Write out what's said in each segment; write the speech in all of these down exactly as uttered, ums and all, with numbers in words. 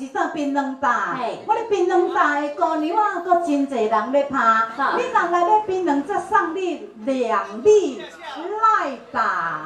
一档槟榔搭，我咧槟榔搭的姑娘啊，阁真侪人咧拍，你人来买槟榔，则送你两粒赖搭。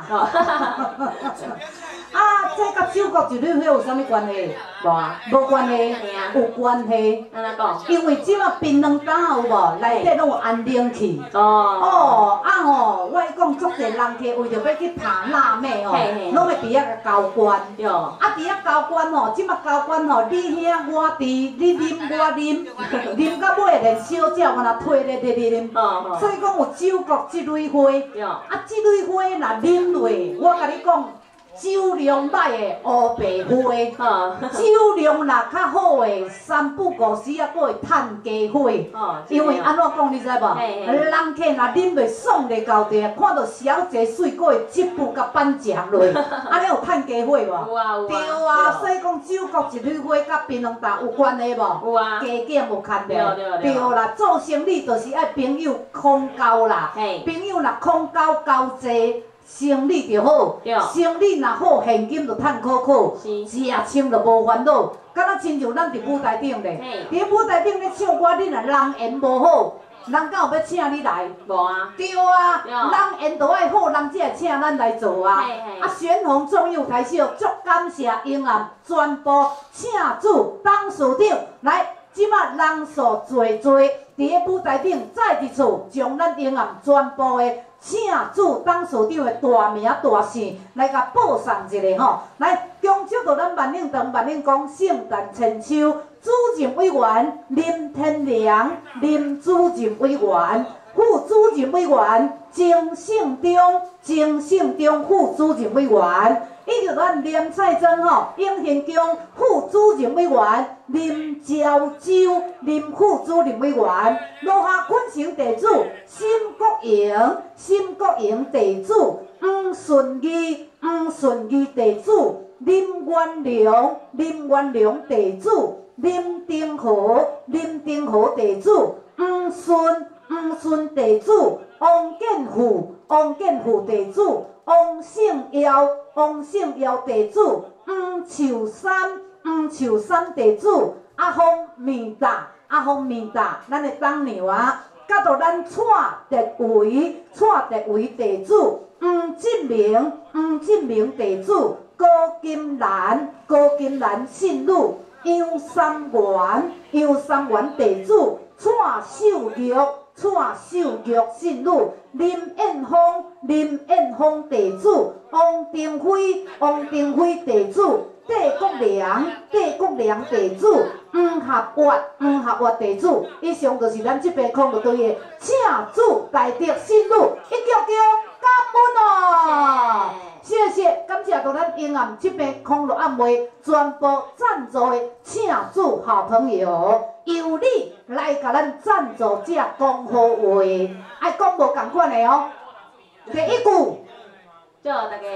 啊，这甲酒国一缕花有啥物关系？无啊，无关系，有关系。安怎讲？因为即马槟榔搭有无？内底拢有安冷气。哦。哦，啊吼，我讲足侪人客为着要去拍腊味哦，拢会伫遐个交关。对。啊，伫遐交关吼，即马交关吼，你遐我伫，你啉我啉，啉到尾连小酒我若退咧咧啉。哦。所以讲有酒国即蕊花。对。啊，即蕊花若啉落，我甲你讲。酒量歹的乌白花，酒量若较好的三不五时啊，佫会趁加花。因为安怎讲你知无？人客若啉袂爽咧到地，看到小姐水，佫会接步甲板墙落，安尼有趁加花无？有啊有啊。对啊，所以讲酒国一缕花甲槟榔搭有关系无？有啊。加减有牵连。对啦，做生意就是爱朋友空交啦，朋友若空交交济。生意就好，生意若好，现金就趁可可，食穿就无烦恼。敢若亲像咱伫舞台顶咧，伫舞台顶咧唱歌，你若人缘无好，人敢有要请你来？无啊。对啊，人缘都爱好，人才会请咱来做啊。啊，旋风总有台秀，足感谢永安全部请主董事长来，即马人数最多，伫咧舞台顶再一次将咱永安全部的。请主董事长的大名大姓来甲报送一下吼，来恭祝到咱万永堂万永宫圣诞千秋主任委员林天良、林主任委员、副主任委员曾胜忠、曾胜忠副主任委员，以及咱连菜珍吼永兴宫副主任委员林昭洲、林副主任委员，罗下昆城地主新国营、新国营地主黄顺义、黄顺义地主林元良、林元良地主林丁和、林丁和地主黄顺、黄顺地主王建富、王建富地主王胜尧、王胜尧地主黄秀山、黄秀山地主阿峰面达、阿峰面达，咱的董娘啊，甲到咱蔡德维、蔡德维地主黄进明、黄进明地主高金兰、高金兰信女杨三元、杨三元地主蔡秀玉、蔡秀玉信女林艳芳、林艳芳地主王定辉、王定辉地主戴国良、戴国良地主黄合月、黄合月地主，以上就是咱这边空乐队的请主大德信女，一叫叫感恩哦！谢谢，感谢到咱永安这边空乐暗会全部赞助的请主好朋友，由你来甲咱赞助这讲好话，爱讲无共款的哦。第一句，祝大家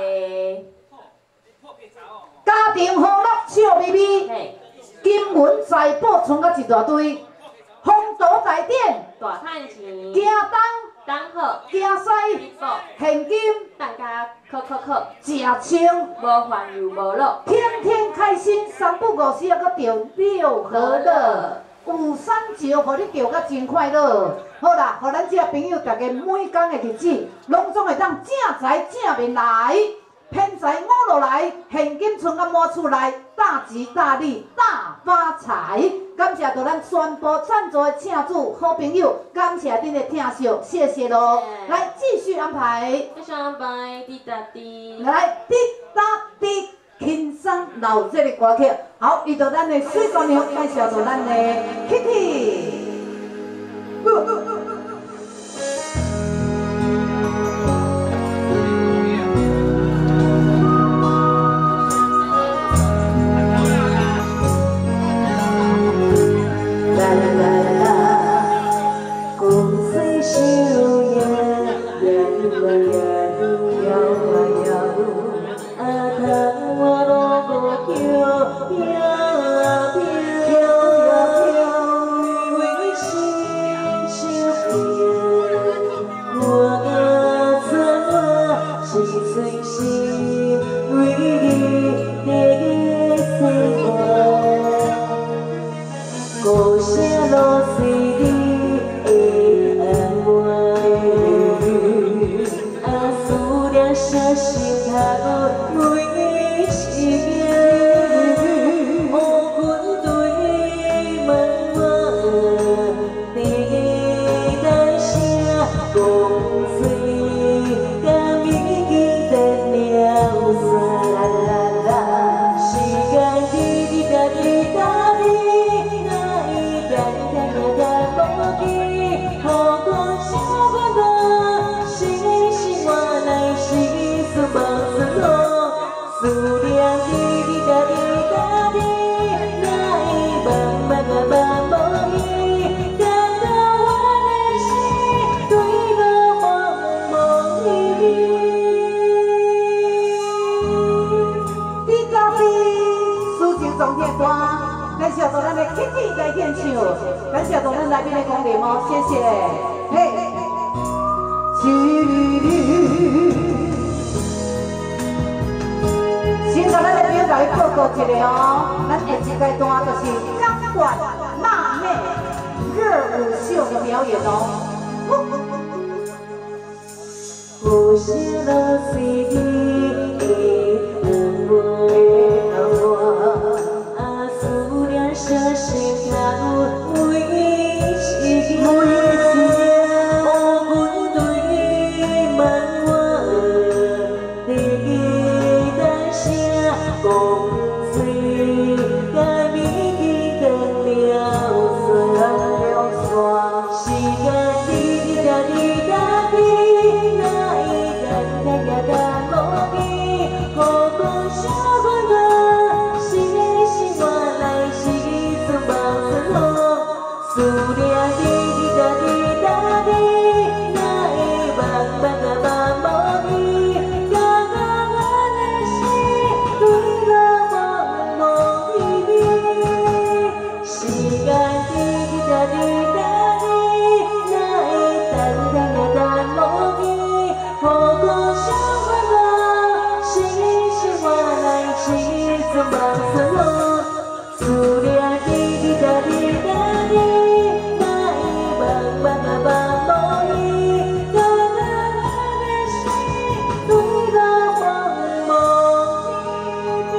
家庭和乐笑眯眯，金银财宝存到一大堆，风度大典大赚钱，行东东好，行西现金大家靠靠靠，食清无烦忧无恼，天天开心，三不五时啊，搁着六合乐。有三招，互你钓甲真快乐。好啦，互咱这朋友大家每天的日子，拢总会当正财正面来，偏财五落来，现金存到满厝内，大吉大利大发财。感谢到咱全部赞助的请主好朋友，感谢恁的听惜，谢谢咯。来继续安排，继续安排，滴答滴，来滴答滴。轻松老这个歌曲，好，遇到咱的水姑娘，介绍到咱的 Kitty。啦啦啦啦啦，共岁寿呀，呀噜啊呀噜，摇啊摇，啊他。飘呀飘，飘呀飘，为心情滴答滴，那一点点点点无记，好过小半个，心心我来细数无算好，思念滴滴答滴答滴，那一梦梦啊梦无依，感到我的心对了梦梦依依。 滴答滴，抒情上天歌，感谢到咱的 Kitty 在现场，感谢到咱来宾的光临哦，谢谢。嘿，先甲咱的朋友甲你报告一下哦，咱下一阶段就是钢管辣妹热舞秀的表演哦。 不是那水滴，我啊思念伤心头为一个，哦，阮对问我你单声讲水，甲你等了山，时间滴滴答滴答滴，那一点点点点无记，好过小半个，心心我来细数无算好，思念滴滴答滴答滴，那一梦梦啊梦无依，感到我的心对了梦梦依依，时间滴滴答滴答滴，那一点点点点无记，好过小半个，心心我来细数无算好，思念滴滴答滴答滴，那一梦梦啊梦无依，感到我的心对了梦梦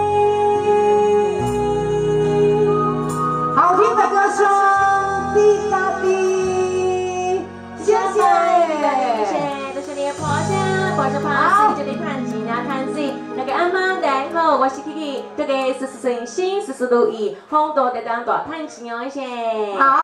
依依。 好听的歌声，滴答滴，谢谢。 谢谢你的捧场，捧场捧水，这里看钱啊看水，大家阿妈大家好，我是 Kiki， 大家事事顺心，事事如意，好多大当大赚钱哦，谢谢。 好。